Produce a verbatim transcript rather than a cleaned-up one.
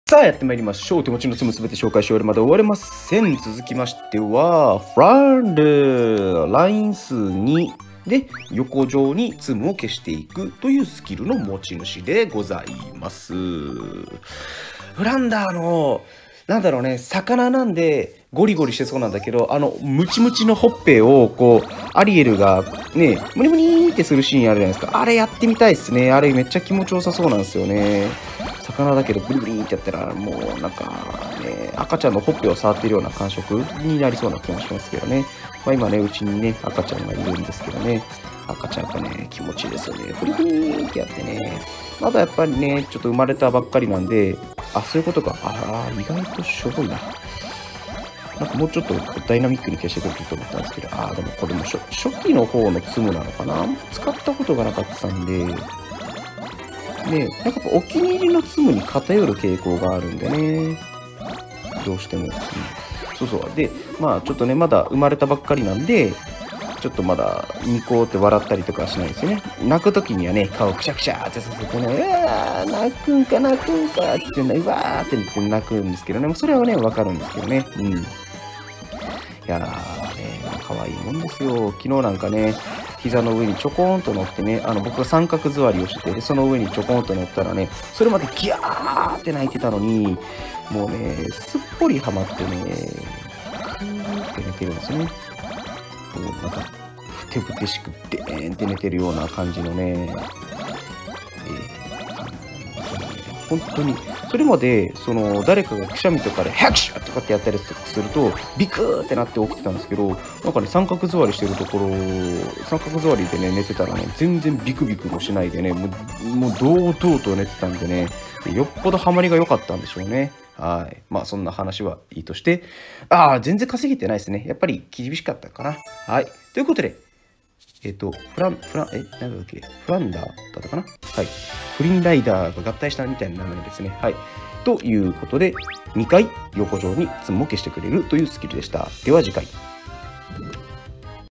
さあやってまいりましょう。手持ちの積むすべて紹介し終わるまで終われません。続きましては、フランルライン数にで横上に積むを消していくというスキルの持ち主でございます。フランダーの、なんだろうね、魚なんでゴリゴリしてそうなんだけど、あのムチムチのほっぺをこうアリエルがねムニムニーってするシーンあるじゃないですか。あれやってみたいですね。あれめっちゃ気持ちよさそうなんですよね。魚だけどブリブリってやったらもうなんかね赤ちゃんのほっぺを触ってるような感触になりそうな気もしますけどね。まあ、今ねうちにね赤ちゃんがいるんですけどね、赤ちゃんがね気持ちいいですよね。フリフリってやってね、まだやっぱりねちょっと生まれたばっかりなんで、あそういうことか、ああ意外としょぼいな。なんかもうちょっとダイナミックに消してくれると思ったんですけど、ああでもこれも初初期の方のツムなのかな、使ったことがなかったんで。で、なんかお気に入りのツムに偏る傾向があるんでね。どうしても。うん、そうそう。で、まあちょっとね、まだ生まれたばっかりなんで、ちょっとまだニコって笑ったりとかはしないですよね。泣くときにはね、顔くしゃくしゃってさせてね、うわー、泣くんか泣くんかってね、うわーって言って泣くんですけどね、それはね、わかるんですけどね。うん。いやーね、可愛いもんですよ。昨日なんかね、膝の上にちょこーんと乗ってね、あの僕が三角座りをしてて、その上にちょこーんと乗ったらね、それまでギャーって泣いてたのに、もうね、すっぽりはまってね、クーって寝てるんですよね。こうなんか、ふてぶてしくでーんって寝てるような感じのね、えー、本当に、それまで、その、誰かがくしゃみとかで、ハクシュとかってやったりとかすると、ビクーってなって起きてたんですけど、なんかね、三角座りしてるところ、三角座りでね、寝てたらね、全然ビクビクもしないでね、もう、もう堂々と寝てたんでね、よっぽどハマりが良かったんでしょうね。はい。まあ、そんな話はいいとして、ああ、全然稼げてないですね。やっぱり厳しかったかな。はい。ということで、えっ、と、フラン、フラン、え、なんだっけ、フランダーだったかな。はい。フリンライダーが合体したみたいな名前ですね。はい。ということで、にかい横上に積むを消してくれるというスキルでした。では次回。